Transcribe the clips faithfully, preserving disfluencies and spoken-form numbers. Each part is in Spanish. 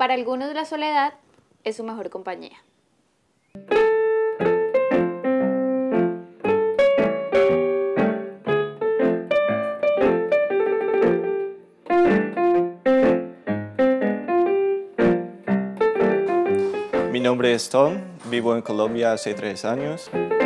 Para algunos la soledad es su mejor compañía. Mi nombre es Tom, vivo en Colombia hace tres años.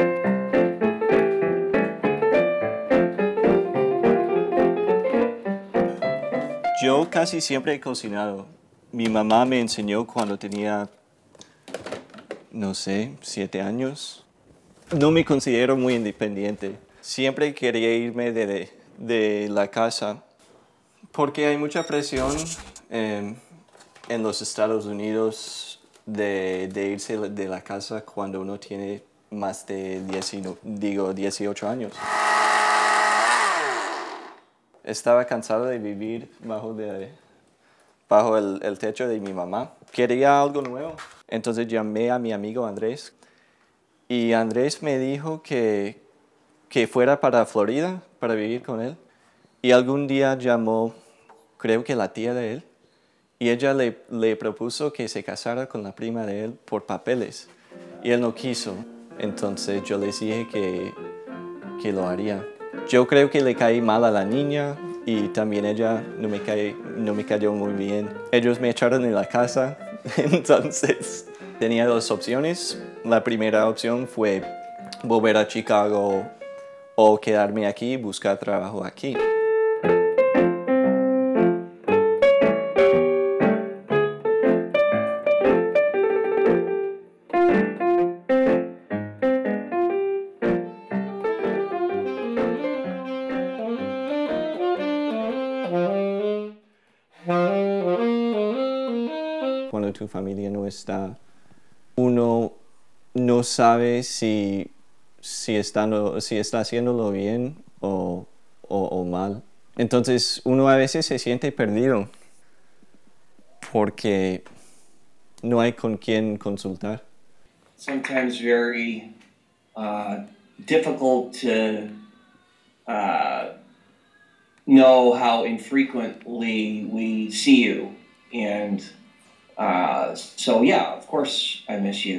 Yo casi siempre he cocinado. Mi mamá me enseñó cuando tenía, no sé, siete años. No me considero muy independiente. Siempre quería irme de, de la casa porque hay mucha presión eh, en los Estados Unidos de, de irse de la casa cuando uno tiene más de diez, digo, dieciocho años. Estaba cansado de vivir bajo, de, bajo el, el techo de mi mamá. Quería algo nuevo. Entonces llamé a mi amigo Andrés. Y Andrés me dijo que, que fuera para Florida para vivir con él. Y algún día llamó, creo que la tía de él. Y ella le, le propuso que se casara con la prima de él por papeles. Y él no quiso. Entonces yo les dije que, que lo haría. Yo creo que le caí mal a la niña y también ella no me, cae, no me cayó muy bien. Ellos me echaron de la casa, entonces tenía dos opciones. La primera opción fue volver a Chicago o quedarme aquí y buscar trabajo aquí. Cuando tu familia no está, uno no sabe si, si, está, si está haciéndolo bien o, o, o mal. Entonces uno a veces se siente perdido porque no hay con quién consultar. Sometimes very uh, difficult to uh, know how infrequently we see you, and uh, so yeah, of course I miss you.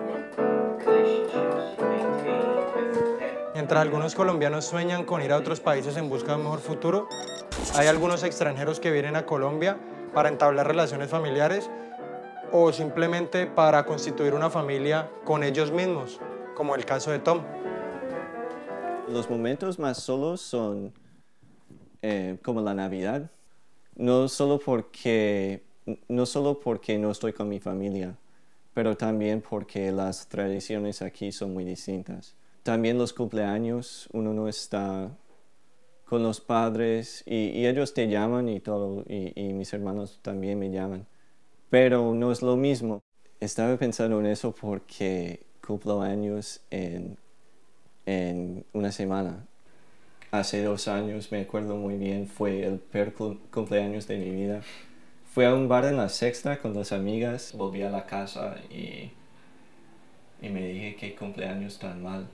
Mientras algunos colombianos sueñan con ir a otros países en busca de un mejor futuro, hay algunos extranjeros que vienen a Colombia para entablar relaciones familiares o simplemente para constituir una familia con ellos mismos, como el caso de Tom. Los momentos más solos son eh, como la Navidad, no solo porque, no solo porque no estoy con mi familia, pero también porque las tradiciones aquí son muy distintas. También los cumpleaños, uno no está con los padres y, y ellos te llaman y todo, y, y mis hermanos también me llaman. Pero no es lo mismo. Estaba pensando en eso porque cumplo años en, en una semana. Hace dos años, me acuerdo muy bien, fue el peor cumpleaños de mi vida. Fui a un bar en la Sexta con dos amigas, volví a la casa y, y me dije qué cumpleaños tan mal.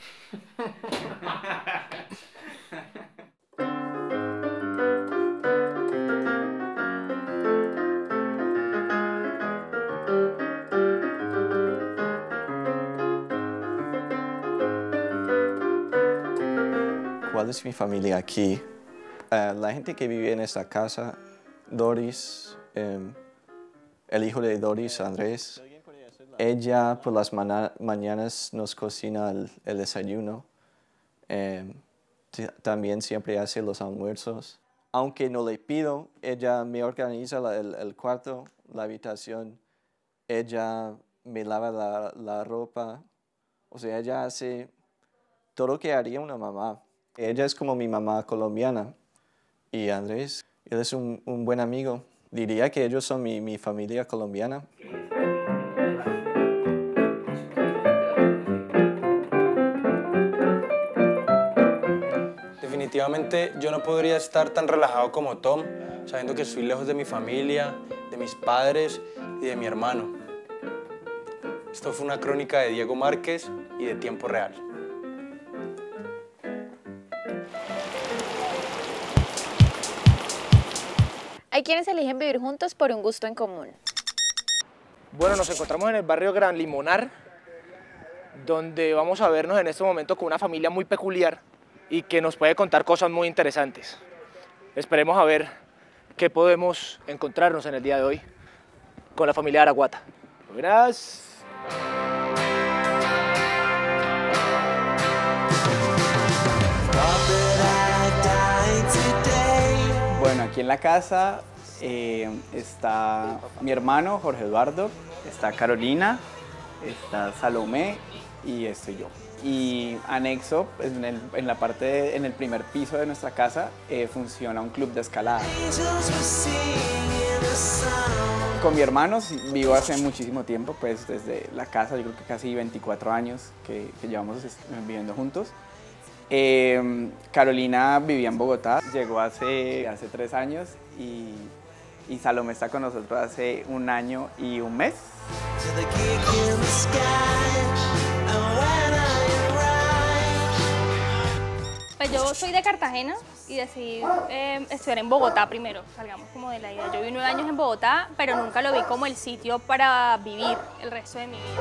¿Cuál es mi familia aquí? Uh, la gente que vive en esta casa, Doris, um, el hijo de Doris, Andrés, ella por las ma mañanas nos cocina el, el desayuno. Um, también siempre hace los almuerzos. Aunque no le pido, ella me organiza la, el, el cuarto, la habitación. Ella me lava la, la ropa. O sea, ella hace todo lo que haría una mamá. Ella es como mi mamá colombiana. Y Andrés, él es un, un buen amigo. Diría que ellos son mi, mi familia colombiana. Definitivamente yo no podría estar tan relajado como Tom, sabiendo que estoy lejos de mi familia, de mis padres y de mi hermano. Esto fue una crónica de Diego Márquez y de Tiempo Real. Hay quienes eligen vivir juntos por un gusto en común. Bueno, nos encontramos en el barrio Gran Limonar, donde vamos a vernos en este momento con una familia muy peculiar y que nos puede contar cosas muy interesantes. Esperemos a ver qué podemos encontrarnos en el día de hoy con la familia Araguata. Buenas. Bueno, aquí en la casa eh, está mi hermano Jorge Eduardo, está Carolina, está Salomé y estoy yo. Y anexo, pues, en, el, en la parte, de, en el primer piso de nuestra casa, eh, funciona un club de escalada. Con mi hermano vivo hace muchísimo tiempo, pues desde la casa, yo creo que casi veinticuatro años que, que llevamos viviendo juntos. Eh, Carolina vivía en Bogotá, llegó hace, hace tres años y, y Salomé está con nosotros hace un año y un mes. Pues yo soy de Cartagena y decidí eh, estudiar en Bogotá primero, salgamos como de la idea. Yo viví nueve años en Bogotá, pero nunca lo vi como el sitio para vivir el resto de mi vida.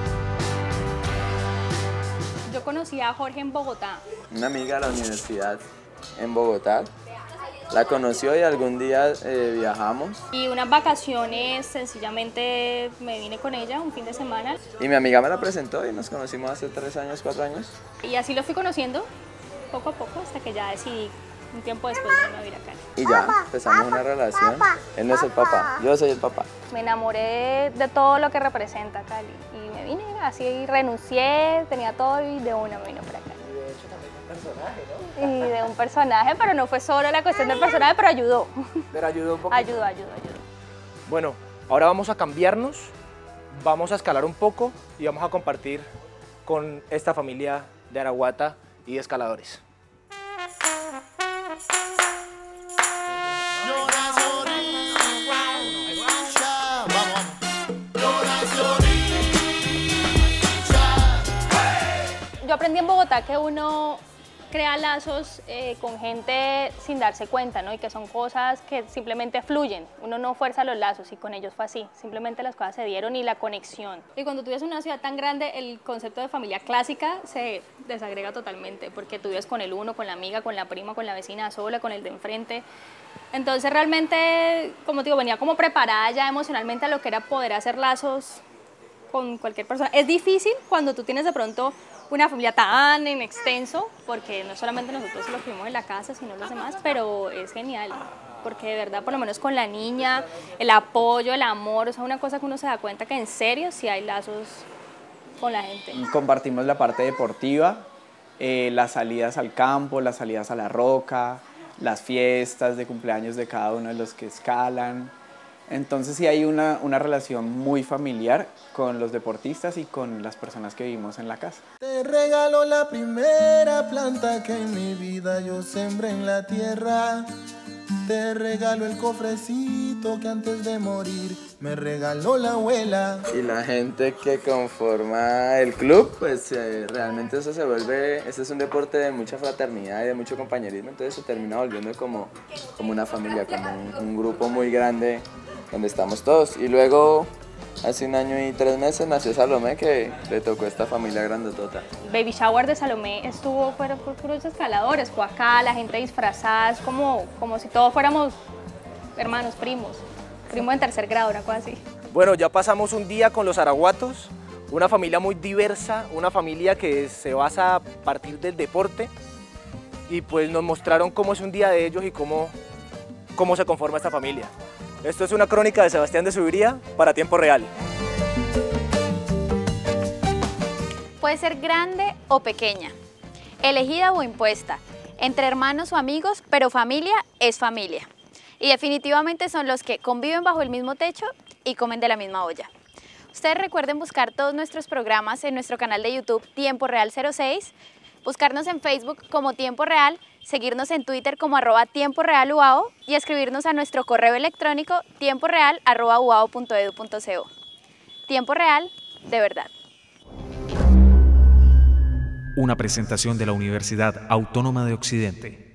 Yo conocí a Jorge en Bogotá. Una amiga de la universidad en Bogotá la conoció y algún día eh, viajamos. Y unas vacaciones, sencillamente me vine con ella un fin de semana. Y mi amiga me la presentó y nos conocimos hace tres años, cuatro años. Y así lo fui conociendo, poco a poco, hasta que ya decidí un tiempo después de irme a vivir acá. Y ya empezamos una relación. Él no es el papá, yo soy el papá. Me enamoré de todo lo que representa Cali y me vine así, renuncié, tenía todo y de una me vino para acá. Y de hecho también un personaje, ¿no? Y de un personaje, pero no fue solo la cuestión del personaje, pero ayudó. Pero ayudó un poco. Ayudó, ayudó, ayudó. Bueno, ahora vamos a cambiarnos, vamos a escalar un poco y vamos a compartir con esta familia de Araguata y de escaladores. Yo aprendí en Bogotá que uno crea lazos eh, con gente sin darse cuenta, ¿no? Y que son cosas que simplemente fluyen. Uno no fuerza los lazos y con ellos fue así. Simplemente las cosas se dieron y la conexión. Y cuando tú vives en una ciudad tan grande, el concepto de familia clásica se desagrega totalmente porque tú vives con el uno, con la amiga, con la prima, con la vecina sola, con el de enfrente. Entonces realmente, como te digo, venía como preparada ya emocionalmente a lo que era poder hacer lazos con cualquier persona. Es difícil cuando tú tienes de pronto una familia tan en extenso, porque no solamente nosotros los que vivimos en la casa, sino los demás, pero es genial, porque de verdad, por lo menos con la niña, el apoyo, el amor, o sea, una cosa que uno se da cuenta que en serio sí hay lazos con la gente. Compartimos la parte deportiva, eh, las salidas al campo, las salidas a la roca, las fiestas de cumpleaños de cada uno de los que escalan. Entonces sí hay una, una relación muy familiar con los deportistas y con las personas que vivimos en la casa. Te regalo la primera planta que en mi vida yo sembré en la tierra. Te regalo el cofrecito que antes de morir me regaló la abuela. Y la gente que conforma el club, pues eh, realmente eso se vuelve, este es un deporte de mucha fraternidad y de mucho compañerismo, entonces se termina volviendo como, como una familia, como un, un grupo muy grande donde estamos todos. Y luego, hace un año y tres meses, nació Salomé, que le tocó a esta familia grandotota. Baby shower de Salomé estuvo por, por puros escaladores, fue acá, la gente disfrazada, es como, como si todos fuéramos hermanos, primos, primos en tercer grado, una cosa así. Bueno, ya pasamos un día con los araguatos, una familia muy diversa, una familia que se basa a partir del deporte, y pues nos mostraron cómo es un día de ellos y cómo, cómo se conforma esta familia. Esto es una crónica de Sebastián de Subiría para Tiempo Real. Puede ser grande o pequeña, elegida o impuesta, entre hermanos o amigos, pero familia es familia. Y definitivamente son los que conviven bajo el mismo techo y comen de la misma olla. Ustedes recuerden buscar todos nuestros programas en nuestro canal de YouTube Tiempo Real cero seis, buscarnos en Facebook como Tiempo Real, seguirnos en Twitter como arroba Tiempo Real U A O y escribirnos a nuestro correo electrónico tiemporeal arroba u a o punto edu punto co. Tiempo Real, de verdad. Una presentación de la Universidad Autónoma de Occidente.